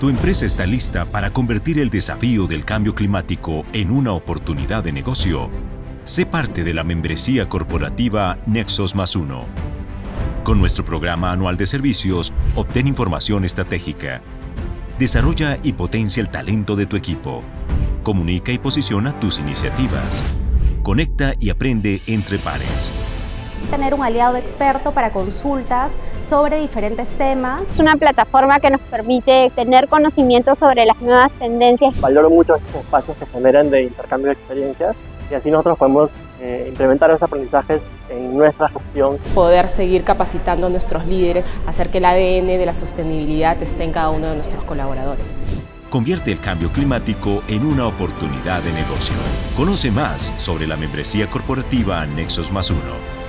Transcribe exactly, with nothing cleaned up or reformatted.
Tu empresa está lista para convertir el desafío del cambio climático en una oportunidad de negocio. Sé parte de la membresía corporativa Nexos más uno. Con nuestro programa anual de servicios, obtén información estratégica. Desarrolla y potencia el talento de tu equipo. Comunica y posiciona tus iniciativas. Conecta y aprende entre pares. Tener un aliado experto para consultas sobre diferentes temas. Es una plataforma que nos permite tener conocimiento sobre las nuevas tendencias. Valoro mucho esos espacios que generan de intercambio de experiencias y así nosotros podemos eh, implementar esos aprendizajes en nuestra gestión. Poder seguir capacitando a nuestros líderes, hacer que el A D N de la sostenibilidad esté en cada uno de nuestros colaboradores. Convierte el cambio climático en una oportunidad de negocio. Conoce más sobre la membresía corporativa Nexos más uno.